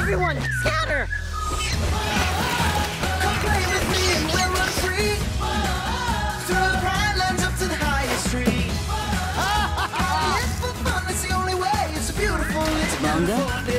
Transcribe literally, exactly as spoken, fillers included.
Everyone, scatter! Come play with me and we'll run free. Through the bright lands up to the highest tree. It's for fun, it's the only way. It's a beautiful, it's a Bunga? beautiful day.